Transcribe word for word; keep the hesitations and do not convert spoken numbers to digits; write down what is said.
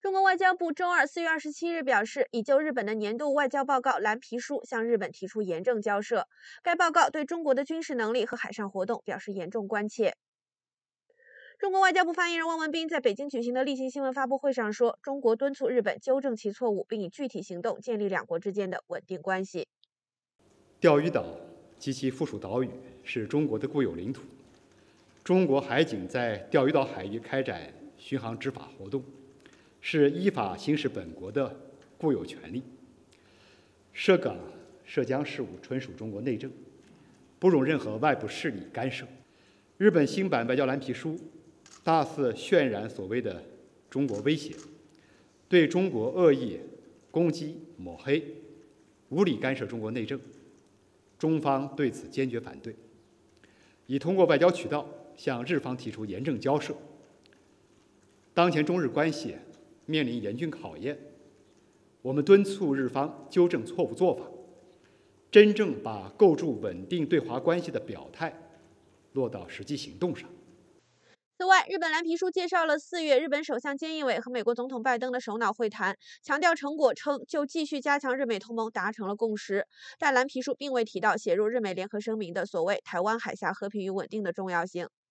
中国外交部周二四月二十七日表示，已就日本的年度外交报告蓝皮书向日本提出严正交涉。该报告对中国的军事能力和海上活动表示严重关切。中国外交部发言人汪文斌在北京举行的例行新闻发布会上说，中国敦促日本纠正其错误，并以具体行动建立两国之间的稳定关系。 钓鱼岛及其附属岛屿是中国的固有领土，中国海警在钓鱼岛海域开展巡航执法活动，是依法行使本国的固有权利。涉港涉疆事务纯属中国内政，不容任何外部势力干涉。日本新版外交蓝皮书大肆渲染所谓的中国威胁，对中国恶意攻击抹黑，无理干涉中国内政，中方对此坚决反对，已通过外交渠道向日方提出严正交涉。当前中日关系面临严峻考验，我们敦促日方纠正错误做法，真正把构筑稳定对华关系的表态落到实际行动上。 此外，日本蓝皮书介绍了四月日本首相菅义伟和美国总统拜登的首脑会谈，强调成果称就继续加强日美同盟达成了共识，但蓝皮书并未提到写入日美联合声明的所谓台湾海峡和平与稳定的重要性。